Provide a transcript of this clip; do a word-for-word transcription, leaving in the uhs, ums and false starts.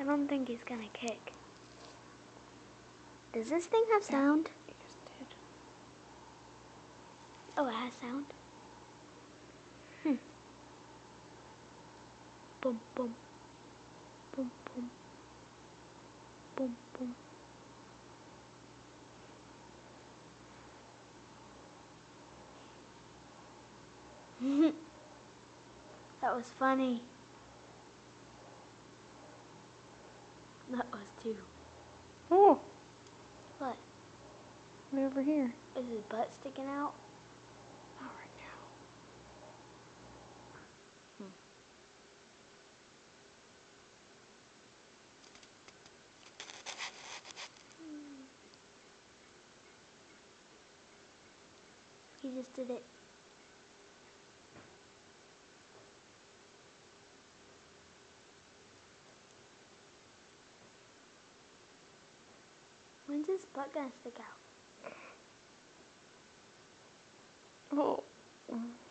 don't think he's gonna kick. Does this thing have sound? It just did. Oh, it has sound. Hmm. Boom, boom. Boom, boom. Boom, boom. That was funny. That was too. Oh! What? Right over here. Is his butt sticking out? Not right now. Hmm. He just did it. When's his butt gonna stick out? Oh.